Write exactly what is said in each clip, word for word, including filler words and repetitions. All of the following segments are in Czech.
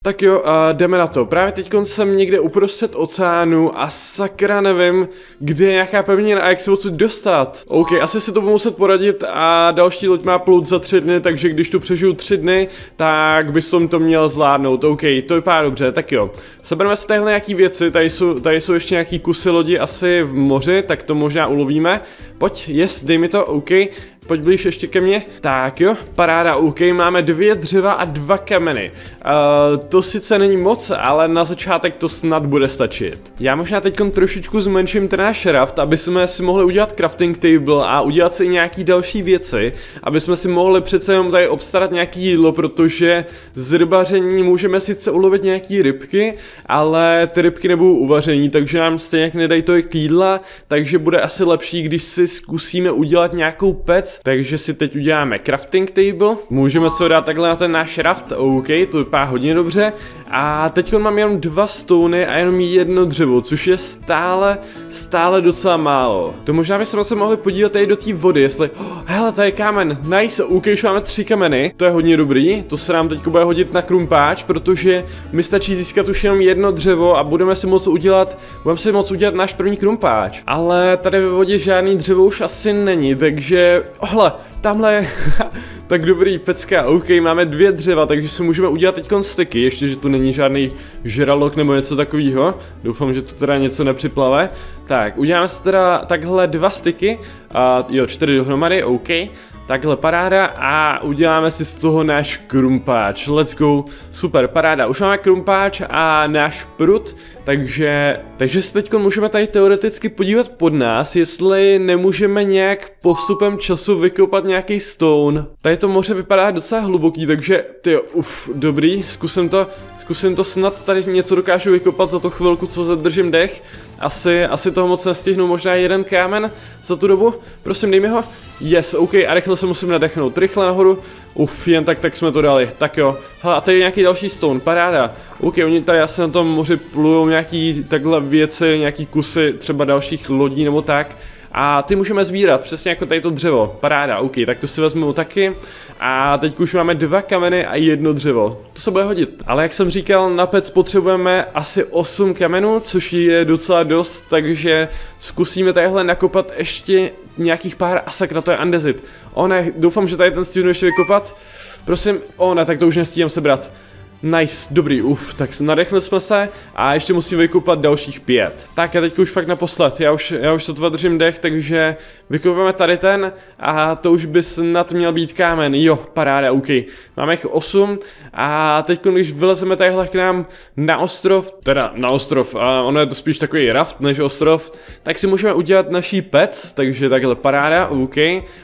Tak jo, a jdeme na to. Právě teď jsem někde uprostřed oceánu a sakra nevím, kde je nějaká pevnina a jak se odsud dostat. OK, asi si to budu muset poradit a další loď má plout za tři dny, takže když tu přežiju tři dny, tak by som to měl zvládnout. OK, to vypadá dobře, tak jo. Sebereme si tadyhle nějaký věci, tady jsou, tady jsou ještě nějaký kusy lodi asi v moři, tak to možná ulovíme. Pojď, yes, dej mi to, OK. Pojď blíž ještě ke mně. Tak jo, paráda, OK, máme dvě dřeva a dva kameny. Uh, to sice není moc, ale na začátek to snad bude stačit. Já možná teď trošičku zmenším ten náš raft, aby jsme si mohli udělat crafting table a udělat si nějaký další věci, aby jsme si mohli přece jenom tady obstarat nějaký jídlo, protože z rybaření můžeme sice ulovit nějaký rybky, ale ty rybky nebudou uvaření, takže nám stejně nedají tolik jídla, takže bude asi lepší, když si zkusíme udělat nějakou pec. Takže si teď uděláme crafting table. Můžeme se ho dát takhle na ten náš raft. OK, to vypadá hodně dobře. A teď mám jenom dva stony a jenom jedno dřevo, což je stále, stále docela málo. To možná bychom se mohli podívat tady do té vody, jestli... Oh, hele, tady je kámen, nice, OK, už máme tři kameny. To je hodně dobrý, to se nám teď bude hodit na krumpáč, protože mi stačí získat už jenom jedno dřevo a budeme si moct udělat, budeme si moct udělat náš první krumpáč. Ale tady ve vodě žádný dřevo už asi není, takže... Ohle, tamhle je... Tak dobrý, pecka, OK, máme dvě dřeva, takže si můžeme udělat teď styky, ještě, že tu není žádný žralok nebo něco takového. Doufám, že tu teda něco nepřiplave. Tak, uděláme si teda takhle dva styky, a jo, čtyři dohromady, OK. Takhle paráda a uděláme si z toho náš krumpáč, let's go, super, paráda, už máme krumpáč a náš prut, takže, takže si teď můžeme tady teoreticky podívat pod nás, jestli nemůžeme nějak postupem času vykopat nějaký stone. Tady to moře vypadá docela hluboký, takže tyjo, uf, dobrý, zkusím to, zkusím to snad, tady něco dokážu vykopat za tu chvilku, co zadržím dech. Asi, asi toho moc nestihnu, možná jeden kámen za tu dobu, prosím dej mi ho. Yes, OK, a rychle se musím nadechnout, rychle nahoru, uf, jen tak, tak jsme to dali, tak jo. Hele, a tady je nějaký další stone, paráda. OK, oni tady asi na tom moři plujou nějaký takhle věci, nějaký kusy třeba dalších lodí nebo tak. A ty můžeme sbírat, přesně jako tady to dřevo, paráda, OK, tak to si vezmu taky. A teď už máme dva kameny a jedno dřevo, to se bude hodit. Ale jak jsem říkal, na pec potřebujeme asi osm kamenů, což je docela dost, takže zkusíme tadyhle nakopat ještě nějakých pár a sakra, to je andezit. O ne, doufám, že tady ten stihnu ještě vykopat. Prosím, o ne, tak to už nestíhám sebrat. Nice, dobrý, uf, tak nadechli jsme se a ještě musím vykopat dalších pět. Tak a teď už fakt naposled, já už, já už sotva držím dech, takže vykopáme tady ten a to už by snad měl být kámen, jo, paráda, OK. Máme jich osm a teď když vylezeme tadyhle k nám na ostrov, teda na ostrov, a ono je to spíš takový raft než ostrov, tak si můžeme udělat naší pec, takže takhle paráda, OK.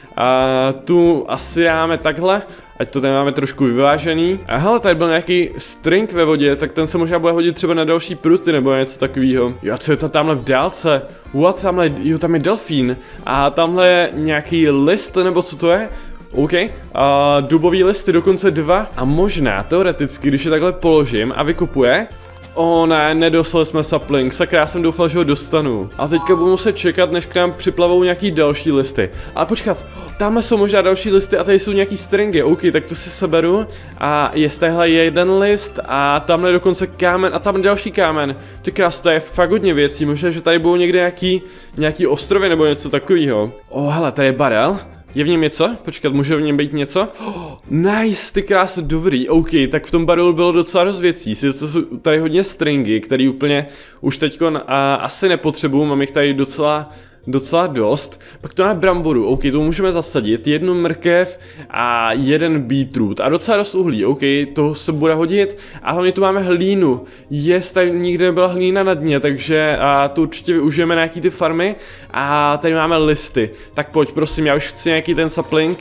A tu asi dáme takhle, ať to tady máme trošku vyvážený. A hele, tady byl nějaký string ve vodě, tak ten se možná bude hodit třeba na další pruty nebo něco takového. Jo, co je to tamhle v dálce? What, tamhle, jo, tam je delfín. A tamhle je nějaký list, nebo co to je? OK, a dubový listy, dokonce dva. A možná, teoreticky, když je takhle položím a vykupuje. O ne, nedostali jsme sapling, sakra, já jsem doufal, že ho dostanu. A teďka budu muset čekat, než k nám připlavou nějaký další listy. Ale počkat, tamhle jsou možná další listy a tady jsou nějaký stringy, OK, tak to si seberu. A je tadyhle jeden list a tamhle je dokonce kámen a tam další kámen. Ty krás, to je fakt hodně věcí, možná, že tady budou někde nějaký, nějaký ostrovy nebo něco takového. O, hele, tady je barel. Je v něm něco? Počkat, může v něm být něco? Oh, nice, ty krásy, dobrý, OK, tak v tom barelu bylo docela dost věcí, sice jsou tady hodně stringy, který úplně už teďko a, asi nepotřebuju, mám jich tady docela, docela dost. Pak to na bramboru, OK, to můžeme zasadit, jednu mrkev a jeden beetroot a docela dost uhlí, OK, to se bude hodit a hlavně tu máme hlínu, jest, tady nikde nebyla hlína na dně, takže a to určitě využijeme na nějaký ty farmy a tady máme listy, tak pojď, prosím, já už chci nějaký ten sapling.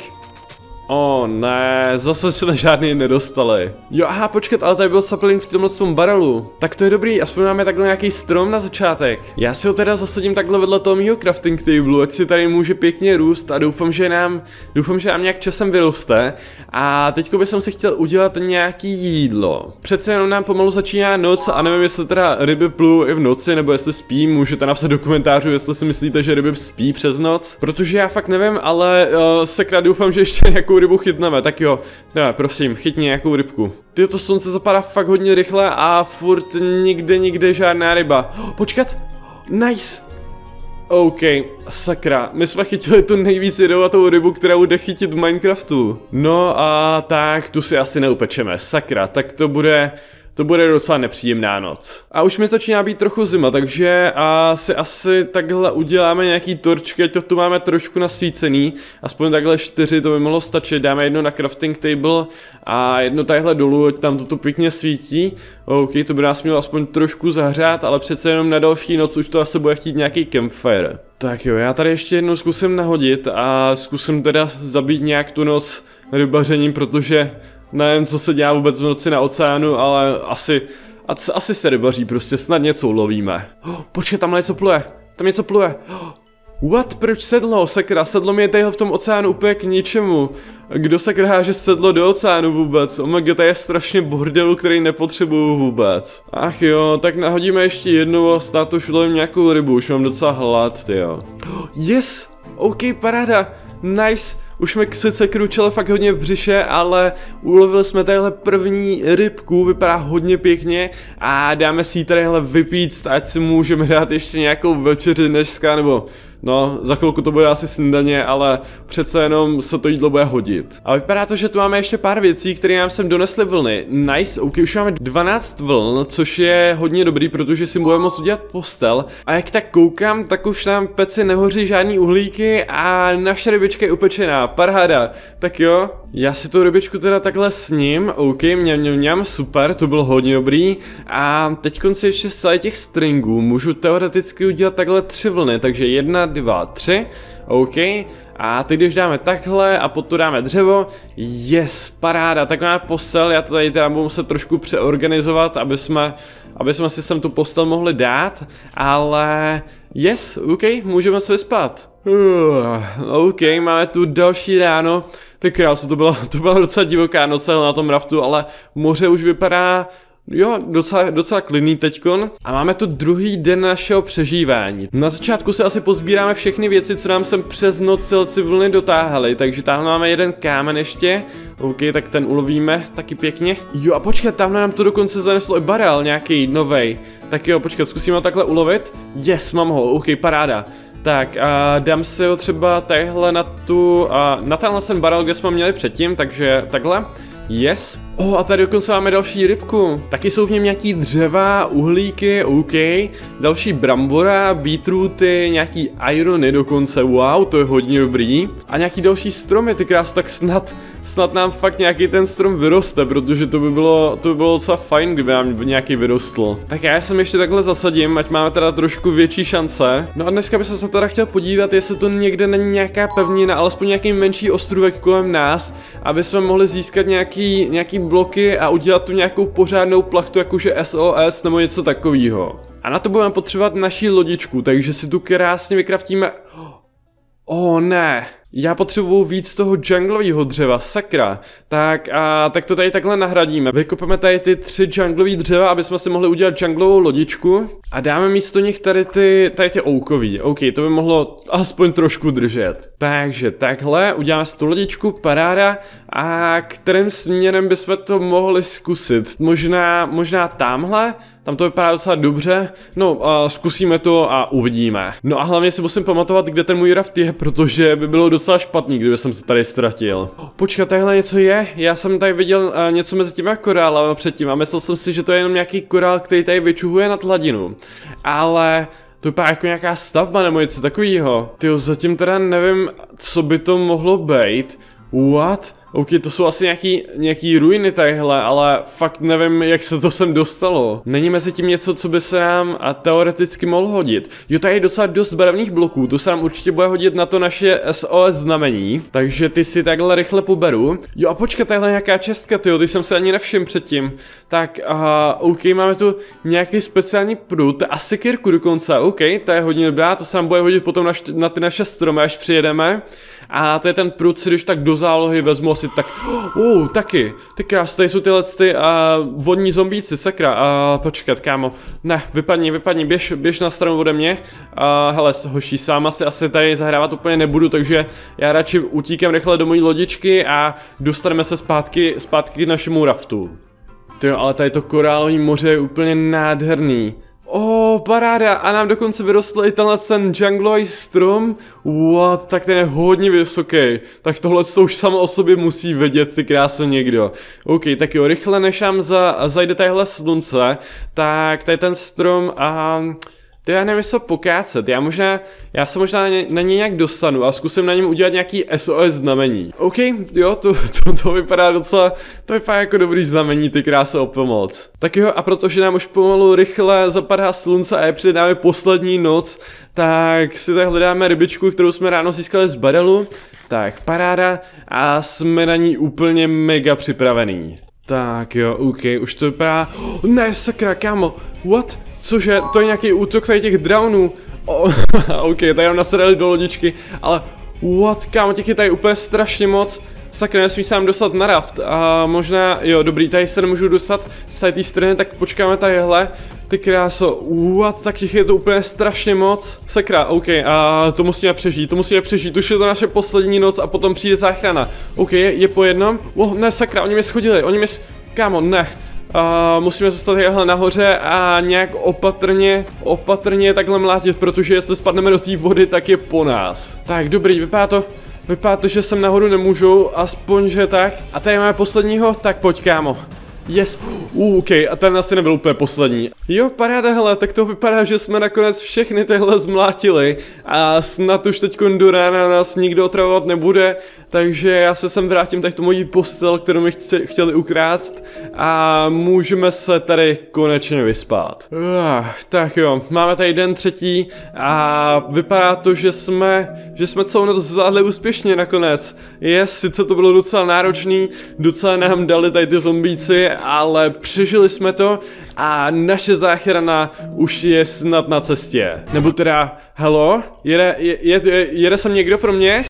O ne, zase jsme žádný nedostali. Jo, aha, počkat, ale tady byl sapling v tomhle tom barelu. Tak to je dobrý, aspoň máme takhle nějaký strom na začátek. Já si ho teda zasadím takhle vedle toho mýho crafting table, ať si tady může pěkně růst a doufám, že nám, doufám, že nám nějak časem vyroste. A teďko bych si chtěl udělat nějaký jídlo. Přece jenom nám pomalu začíná noc a nevím, jestli teda ryby plujou i v noci, nebo jestli spí, můžete napsat do komentářů, jestli si myslíte, že ryby spí přes noc. Protože já fakt nevím, ale uh, sakra doufám, že ještě nějakou rybu chytneme, tak jo, ne, prosím, chytni nějakou rybku. Tyjo, to slunce zapadá fakt hodně rychle a furt nikde, nikde žádná ryba. Oh, počkat, nice. OK, sakra, my jsme chytili tu nejvíc jedovatou rybu, kterou jde chytit v Minecraftu. No a tak, tu si asi neupečeme, sakra, tak to bude... To bude docela nepříjemná noc. A už mi začíná být trochu zima, takže asi, asi takhle uděláme nějaký torčky, to tu máme trošku nasvícený. Aspoň takhle čtyři, to by mohlo stačit. Dáme jedno na crafting table a jedno tadyhle dolů, ať tam toto pěkně svítí. OK, to by nás mělo aspoň trošku zahřát, ale přece jenom na další noc už to asi bude chtít nějaký campfire. Tak jo, já tady ještě jednou zkusím nahodit a zkusím teda zabít nějak tu noc rybařením, protože... Nevím, co se dělá vůbec v noci na oceánu, ale asi, asi, asi se rybaří, prostě snad něco ulovíme. Oh, počkej, tamhle něco pluje, tam něco pluje. Oh, what, proč sedlo, sakra, sedlo mi je tady v tom oceánu úplně k ničemu. Kdo sakra háže sedlo do oceánu vůbec? Oh my god, to je strašně bordelu, který nepotřebuju vůbec. Ach jo, tak nahodíme ještě jednou a snad už ulovím nějakou rybu, už mám docela hlad, tyjo. Oh, yes, OK, paráda, nice. Už jsme sice kručeli fakt hodně v břiše, ale ulovili jsme tadyhle první rybku, vypadá hodně pěkně a dáme si ji tadyhle vypít, ať si můžeme dát ještě nějakou večeři dneska, nebo no, za chvilku to bude asi snídaně, ale přece jenom se to jídlo bude hodit. A vypadá to, že tu máme ještě pár věcí, které nám sem donesly vlny. Nice, OK, už máme dvanáct vln, což je hodně dobrý, protože si budeme moct udělat postel. A jak tak koukám, tak už nám peci nehoří žádný uhlíky a naše rybička je upečená, paráda. Tak jo, já si tu rybičku teda takhle sním, OK, mňam, mňam, mňam, super, to bylo hodně dobrý. A teď si ještě z těch stringů můžu teoreticky udělat takhle tři vlny, takže jedna, dva, tři, OK. A teď když dáme takhle a potom dáme dřevo, yes, paráda, tak máme postel, já to tady teda budu muset trošku přeorganizovat, aby jsme, aby jsme si sem tu postel mohli dát, ale yes, OK, můžeme se vyspat. Uh, OK, máme tu další ráno, ty krásu, to byla, to byla docela divoká noc na tom raftu, ale moře už vypadá... Jo, docela, docela klidný teďkon. A máme tu druhý den našeho přežívání. Na začátku se asi pozbíráme všechny věci, co nám sem přes noc celci vlny dotáhaly. Takže tam máme jeden kámen ještě. OK, tak ten ulovíme taky pěkně. Jo a počkat, tamhle nám to dokonce zaneslo i barel nějaký novej. Tak jo, počkat, zkusíme ho takhle ulovit. Yes, mám ho, OK, paráda. Tak a dám si ho třeba tadyhle na tu, a na tenhle ten barel, kde jsme měli předtím, takže takhle. Yes. Oh, a tady dokonce máme další rybku. Taky jsou v něm nějaký dřeva, uhlíky, OK. Další brambora, beetrooty, nějaký irony dokonce, wow, to je hodně dobrý. A nějaký další stromy, ty krásy, tak snad, snad nám fakt nějaký ten strom vyroste, protože to by bylo, to by bylo docela fajn, kdyby nám nějaký vyrostl. Tak já jsem ještě takhle zasadím, ať máme teda trošku větší šance. No a dneska bych se teda chtěl podívat, jestli to někde není nějaká pevnina, alespoň nějaký menší ostrůvek kolem nás, aby jsme mohli získat nějaký, nějaký bloky a udělat tu nějakou pořádnou plachtu, jakože S O S nebo něco takového. A na to budeme potřebovat naší lodičku, takže si tu krásně vykraftíme. Oh ne, já potřebuju víc toho junglového dřeva, sakra. Tak a tak to tady takhle nahradíme. Vykopeme tady ty tři junglový dřeva, aby jsme si mohli udělat junglovou lodičku. A dáme místo nich tady ty, tady ty oukový. OK, to by mohlo aspoň trošku držet. Takže takhle, uděláme si tu lodičku, paráda. A kterým směrem bychom to mohli zkusit? Možná, možná tamhle? Tam to vypadá docela dobře. No, a zkusíme to a uvidíme. No a hlavně si musím pamatovat, kde ten můj raft je, protože by bylo docela špatný, kdyby jsem se tady ztratil. Počkat, tadyhle něco je. Já jsem tady viděl uh, něco mezi těmi korálami předtím a myslel jsem si, že to je jenom nějaký korál, který tady vyčuhuje nad hladinu. Ale... to vypadá jako nějaká stavba nebo něco takového. Tyjo, zatím teda nevím, co by to mohlo být. What? OK, to jsou asi nějaký, nějaký ruiny tadyhle, ale fakt nevím, jak se to sem dostalo. Není mezi tím něco, co by se nám a teoreticky mohlo hodit. Jo, tady je docela dost barevných bloků, to se nám určitě bude hodit na to naše S O S znamení. Takže ty si takhle rychle poberu. Jo a počkat, tadyhle nějaká čestka, tyjo, ty jsem se ani nevšiml předtím. Tak, aha, OK, máme tu nějaký speciální prut, a sekírku dokonce, OK, to je hodně dobrá, to se nám bude hodit potom na, na ty naše stromy, až přijedeme. A to je ten prut, si když tak do zálohy vezmu, nosit, tak... Uh, taky. Ty krás, tady jsou tyhle ty uh, vodní zombíci, sakra. Uh, počkat, kámo. Ne, vypadni, vypadni, běž, běž na stranu ode mě. Uh, hele, hoší, s váma si asi tady zahrávat úplně nebudu, takže já radši utíkám rychle do mojí lodičky a dostaneme se zpátky, zpátky k našemu raftu. Tyjo, ale tady to korálový moře je úplně nádherný. Oh, paráda, a nám dokonce vyrostl i tenhle ten junglový strom. What, tak ten je hodně vysoký. Tak tohle to už samo o sobě musí vidět, ty krásy, někdo. OK, tak jo, rychle než nám za, zajde tadyhle slunce, tak tady ten strom a... To já nevím, co pokácet, já možná, já se možná na něj nějak dostanu a zkusím na něm udělat nějaký S O S znamení. OK, jo, to, to, to vypadá docela, to vypadá jako dobrý znamení, ty krásy o pomoc. Tak jo, a protože nám už pomalu rychle zapadá slunce a je před námi poslední noc, tak si tady hledáme rybičku, kterou jsme ráno získali z barelu. Tak, paráda, a jsme na ní úplně mega připravený. Tak jo, OK, už to vypadá... Oh, ne, sakra, kámo, what? Cože, to je nějaký útok tady těch draunů. Oh, OK, tady nám nasedali do lodičky, ale what, kámo, těch je tady úplně strašně moc. Sakra, nesmí se nám dostat na raft. A možná, jo, dobrý, tady se nemůžu dostat z té strany, tak počkáme tadyhle. Ty kráso, what, tak těch je to úplně strašně moc. Sakra, OK, a to musíme přežít, to musíme přežít, už je to naše poslední noc a potom přijde záchrana. OK, je po jednom. Oh, ne, sakra, oni mě schodili, oni mě, kámo, ne. Uh, musíme zůstat takhle nahoře a nějak opatrně, opatrně takhle mlátit, protože jestli spadneme do té vody, tak je po nás. Tak, dobrý, vypadá to, vypadá to, že sem nahoru nemůžu, aspoň že tak. A tady máme posledního, tak pojď, kámo. Yes, uh, OK, a ten asi nebyl úplně poslední. Jo, paráda, hele, tak to vypadá, že jsme nakonec všechny tyhle zmlátili a snad už teď do rána nás nikdo otravovat nebude, takže já se sem vrátím tady tu mojí postel, kterou mi chci, chtěli ukrást a můžeme se tady konečně vyspat. Uh, tak jo, máme tady den třetí a vypadá to, že jsme, že jsme celou noc zvládli úspěšně nakonec. Yes, sice to bylo docela náročný, docela nám dali tady ty zombíci, ale přežili jsme to a naše záchrana už je snad na cestě. Nebo teda, hello? Jede, je, je, jede sem někdo pro mě?